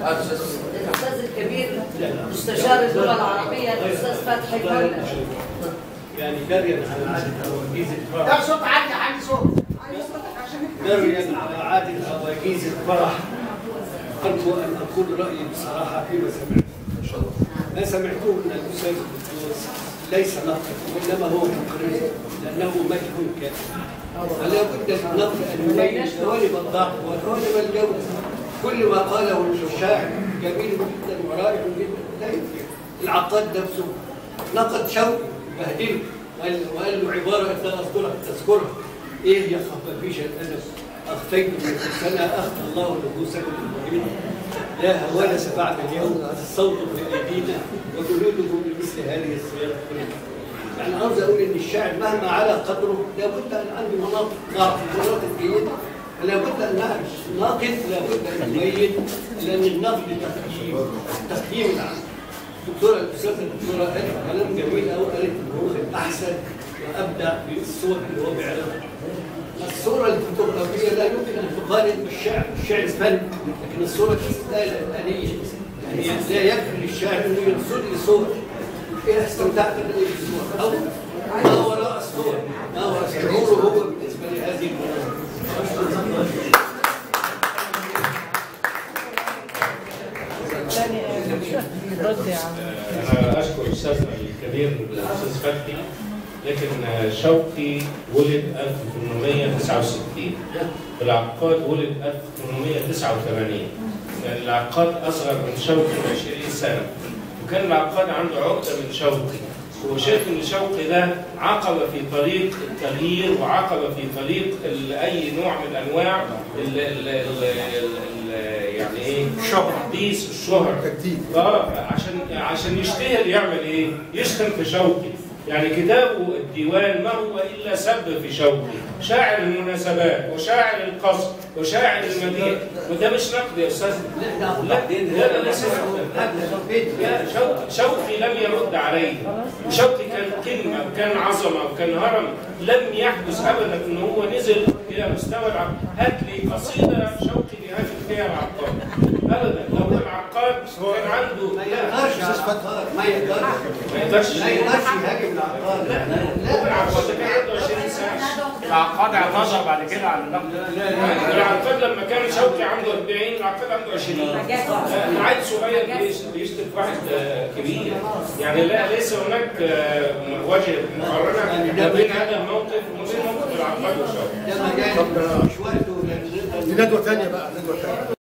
الاستاذ الكبير مستشار اللغه العربيه الاستاذ فتحي الفرج. يعني جريا على عادة أواجيز الفرح. ده صوت عندي صوت. جريا على عادة أواجيز الفرح. أرجو أن أقول رأيي بصراحة فيما سمعت. إن شاء الله. ما سمعته من الأستاذ الدكتور ليس نقد وإنما هو تقرير لأنه مجهول كامل. فلا بد النقد أن يبين جوانب الضعف وجوانب الجودة. كل ما قاله الشاعر جميل جدا ورائع جدا لا يمكن. العقاد نفسه نقد شوقي بهدله وقال له عباره انت تذكرها ايه يا خفافيش الادب اخفيت من سنه اخفى الله نفوسكم المؤمنين لا هوانس بعد اليوم الصوت في ايدينا وجلودكم بمثل هذه الصياغه يعني عاوز اقول ان الشاعر مهما على قدره لابد ان عنده مناطق ضعف ومناطق جيده لابد ان نعرف ناقد لابد ان يبين لان النقد تقييم العمل. الدكتوره الاستاذه الدكتوره قالت كلام جميل قوي قالت ان هو الاحسن وابدع في الصور اللي هو بيعرضها. الصوره الفوتوغرافيه لا يمكن ان تقارن بالشعر، الشعر فن لكن الصوره لا آلية يعني لا يكفي للشاعر انه يرصد لي صور. ايه استمتعت بايه بالصور؟ او ما وراء الصور، ما وراء شعوره هو بالنسبه لهذه المناسبه. أنا أشكر أستاذنا الكبير الأستاذ فتحي لكن شوقي ولد 1869 العقاد ولد 1889 يعني العقاد أصغر من شوقي ب 20 سنة وكان العقاد عنده عقدة من شوقي هو شايف إن شوقي ده عقبة في طريق التغيير وعقبة في طريق أي نوع من أنواع يعني ايه؟ تحديث الشهرة. عشان يشتهر يعمل ايه؟ يشتم في شوقي. يعني كتابه الديوان ما هو الا سب في شوقي. شاعر المناسبات وشاعر القصر وشاعر المديح وده مش نقد يا استاذ. لا ليس شوقي لم يرد عليه. وشوقي كان كلمه وكان عظمه وكان هرم لم يحدث ابدا ان هو نزل الى مستوى العقاد. هات لي قصيده شوقي بيهاجم فيها العقاد. ابدا لو العقاد كان عنده ما يقدرش يهاجم العقاد. لا العقاد كان عنده 20 سنه. العقاد اعتذر بعد كده عن النقد. العقاد لما كان شوقي عنده 40 العقاد عنده 20. عيل صغير بيشتم واحد كبير. يعني لا ليس هناك وجه مقارنه ما بين هذا الموقف وما بين موقف العقاد وشوقي. دي ندوه ثانيه بقى ندوه ثانيه.